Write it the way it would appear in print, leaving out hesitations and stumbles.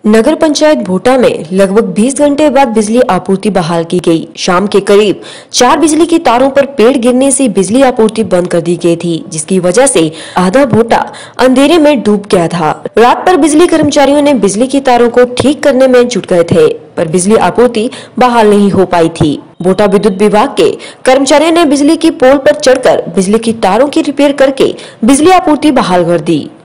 नगर पंचायत भोटा में लगभग 20 घंटे बाद बिजली आपूर्ति बहाल की गई। शाम के करीब 4 बिजली की तारों पर पेड़ गिरने से बिजली आपूर्ति बंद कर दी गई थी, जिसकी वजह से आधा भोटा अंधेरे में डूब गया था। रात पर बिजली कर्मचारियों ने बिजली की तारों को ठीक करने में जुट गए थे, पर बिजली आपूर्ति बहाल नहीं हो पाई थी। भोटा विद्युत विभाग के कर्मचारियों ने बिजली की पोल पर चढ़कर बिजली की तारों की रिपेयर करके बिजली आपूर्ति बहाल कर दी।